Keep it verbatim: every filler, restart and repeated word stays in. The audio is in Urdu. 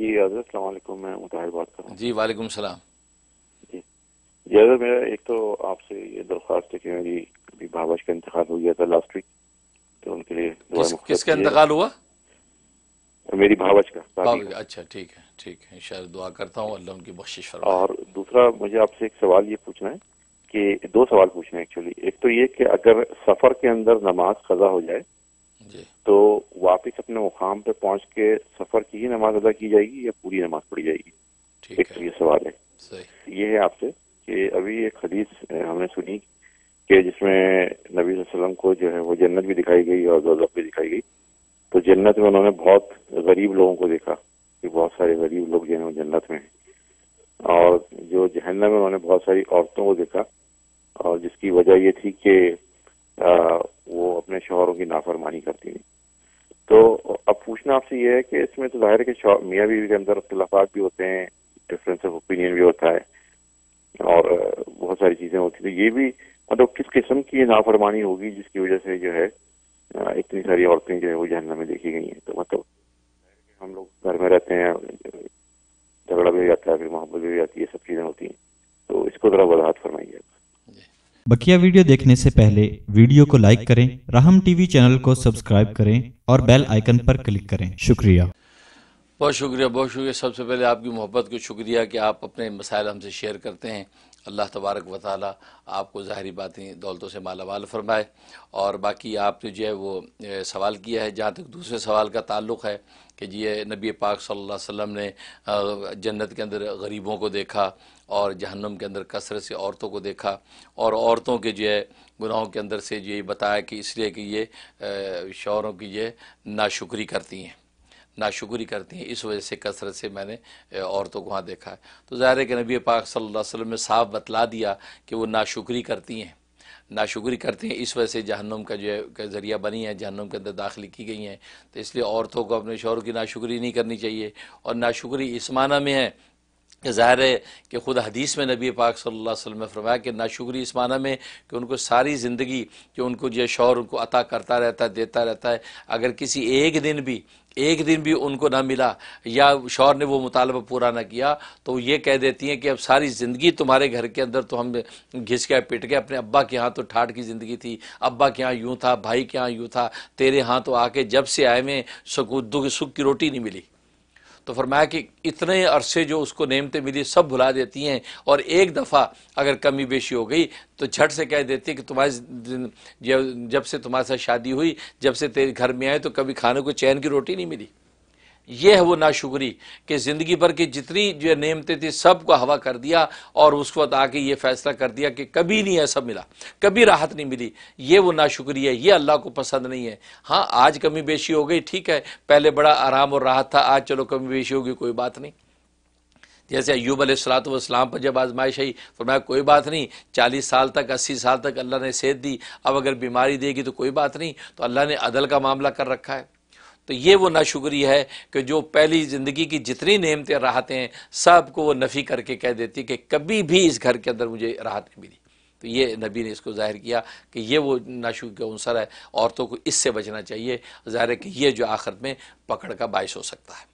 جی حضرت السلام علیکم، میں مطاہر بات کر رہا ہوں. جی وعلیکم السلام. جی جی حضرت، میرا ایک تو آپ سے یہ درخواست ہے کہ میری ابھی بھاوش کا انتقال ہو گیا تھا لاسٹ ویک، تو ان کے لیے دعا کس, مغفرت کس کا کیجیے گا. انتقال ہوا؟ میری بھاوش کا دادی کا. اچھا ٹھیک ہے ٹھیک ہے، انشاءاللہ دعا کرتا ہوں اللہ ان کی بخشش فرمائے. اور دوسرا مجھے آپ سے ایک سوال یہ پوچھنا ہے کہ دو سوال پوچھنا ہے ایکچولی. ایک تو یہ کہ اگر سفر کے اندر نماز قضا ہو جائے جی تو واپس اپنے مقام پہ پہنچ کے سفر کی ہی نماز ادا کی جائے گی یا پوری نماز پڑھی جائے گی؟ ٹھیک ایک ہے تو یہ سوال ہے. صحیح. یہ ہے آپ سے کہ ابھی ایک حدیث ہم نے سنی کہ جس میں نبی صلی اللہ علیہ وسلم کو جو ہے وہ جنت بھی دکھائی گئی اور دوزخ بھی دکھائی گئی. تو جنت میں انہوں نے بہت غریب لوگوں کو دیکھا کہ بہت سارے غریب لوگ جو ہیں وہ جنت میں ہیں، اور جو جہنم میں انہوں نے بہت ساری عورتوں کو دیکھا، اور جس کی وجہ یہ تھی کہ وہ اپنے شوہروں کی نافرمانی کرتی تھیں. تو اب پوچھنا آپ سے یہ ہے کہ اس میں تو ظاہر ہے کہ میاں بیوی کے اندر اختلافات بھی ہوتے ہیں، ڈفرینس آف اوپینین بھی ہوتا ہے، اور بہت ساری چیزیں ہوتی ہیں. یہ بھی مطلب کس قسم کی نافرمانی ہوگی جس کی وجہ سے جو ہے اتنی ساری عورتیں جو ہے وہ جہنم میں دیکھی گئی ہیں؟ تو مطلب ہم لوگ گھر میں رہتے ہیں، جھگڑا بھی ہو جاتا ہے، پھر محبت بھی ہو جاتی ہے، یہ سب چیزیں ہوتی ہیں. تو اس کو ذرا وضاحت فرمائیے. بقیہ ویڈیو دیکھنے سے پہلے ویڈیو کو لائک کریں، رحم ٹی وی چینل کو سبسکرائب کریں اور بیل آئیکن پر کلک کریں. شکریہ. بہت شکریہ بہت شکریہ. سب سے پہلے آپ کی محبت کو شکریہ کہ آپ اپنے مسائل ہم سے شیئر کرتے ہیں. اللہ تبارک و تعالی آپ کو ظاہری باتیں دولتوں سے مالا مال فرمائے. اور باقی آپ نے جو ہے وہ سوال کیا ہے، جہاں تک دوسرے سوال کا تعلق ہے کہ جی نبی پاک صلی اللہ علیہ وسلم نے جنت کے اندر غریبوں کو دیکھا اور جہنم کے اندر کثرت سے عورتوں کو دیکھا، اور عورتوں کے جو ہے گناہوں کے اندر سے یہ بتایا کہ اس لیے کہ یہ شوہروں کی یہ ناشکری کرتی ہیں ناشکری کرتی ہیں اس وجہ سے کثرت سے میں نے عورتوں کو وہاں دیکھا ہے. تو ظاہر ہے کہ نبی پاک صلی اللہ علیہ وسلم نے صاف بتلا دیا کہ وہ ناشکری کرتی ہیں ناشکری کرتی ہیں اس وجہ سے جہنم کا جو ہے ذریعہ بنی ہے، جہنم کے اندر داخل کی گئی ہیں. تو اس لیے عورتوں کو اپنے شوہروں کی ناشکری نہیں کرنی چاہیے. اور ناشکری اس معنی میں ہے کہ ظاہر ہے کہ خود حدیث میں نبی پاک صلی اللہ علیہ وسلم نے فرمایا کہ ناشکری اس معنی میں کہ ان کو ساری زندگی جو ان کو جو شوہر ان کو عطا کرتا رہتا ہے دیتا رہتا ہے، اگر کسی ایک دن بھی ایک دن بھی ان کو نہ ملا یا شوہر نے وہ مطالبہ پورا نہ کیا تو یہ کہہ دیتی ہیں کہ اب ساری زندگی تمہارے گھر کے اندر تو ہم گھس کے پٹ گئے. اپنے ابا کے ہاں تو ٹھاٹ کی زندگی تھی، ابا کے ہاں یوں تھا، بھائی کے ہاں یوں تھا، تیرے ہاں تو آ کے جب سے آئے میں سکودوں کی سکھ کی روٹی نہیں ملی. تو فرمایا کہ اتنے عرصے جو اس کو نعمتیں ملی سب بھلا دیتی ہیں، اور ایک دفعہ اگر کمی بیشی ہو گئی تو جھٹ سے کہہ دیتی ہے کہ تمہاری جب سے تمہارے ساتھ شادی ہوئی، جب سے تیرے گھر میں آئے تو کبھی کھانے کو چین کی روٹی نہیں ملی. یہ ہے وہ ناشکری کہ زندگی بھر کی جتنی جو نعمتیں تھیں سب کو ہوا کر دیا، اور اس وقت آ کے یہ فیصلہ کر دیا کہ کبھی نہیں ایسا ملا، کبھی راحت نہیں ملی. یہ وہ ناشکری ہے، یہ اللہ کو پسند نہیں ہے. ہاں آج کمی بیشی ہو گئی ٹھیک ہے، پہلے بڑا آرام اور راحت تھا، آج چلو کمی بیشی ہوگی کوئی بات نہیں. جیسے ایوب علیہ الصلوۃ والسلام پر جب آزمائش آئی فرمایا کوئی بات نہیں، چالیس سال تک اسی سال تک اللہ نے صحت دی، اب اگر بیماری دے گی تو کوئی بات نہیں. تو اللہ نے عدل کا معاملہ کر رکھا ہے. تو یہ وہ ناشکری ہے کہ جو پہلی زندگی کی جتنی نعمتیں راحتیں ہیں سب کو وہ نفی کر کے کہہ دیتی کہ کبھی بھی اس گھر کے اندر مجھے راحت نہیں ملی. تو یہ نبی نے اس کو ظاہر کیا کہ یہ وہ ناشکری کا عنصر ہے، عورتوں کو اس سے بچنا چاہیے. ظاہر ہے کہ یہ جو آخرت میں پکڑ کا باعث ہو سکتا ہے.